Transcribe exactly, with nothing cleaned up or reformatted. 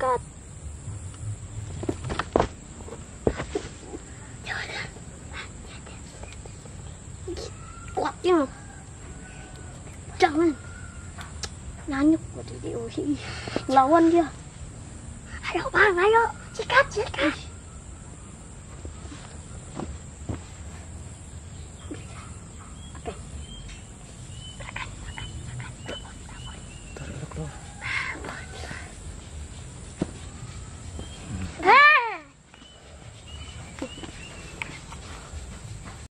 sikat. Kuatnya. Jangan. Nanyuk di Ui. Lawan dia. Ayo bang, ayo. Sikat, sikat.